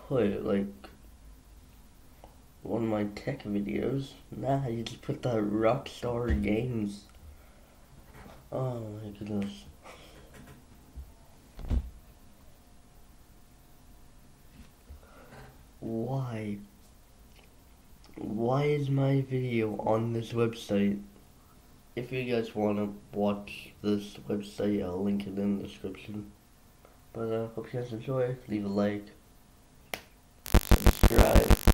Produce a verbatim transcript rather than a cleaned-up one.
put like one of my tech videos. Nah, you just put that Rockstar Games. Oh my goodness. Why? Why is my video on this website? If you guys want to watch this website, I'll link it in the description. But I uh, hope you guys enjoy. Leave a like, subscribe.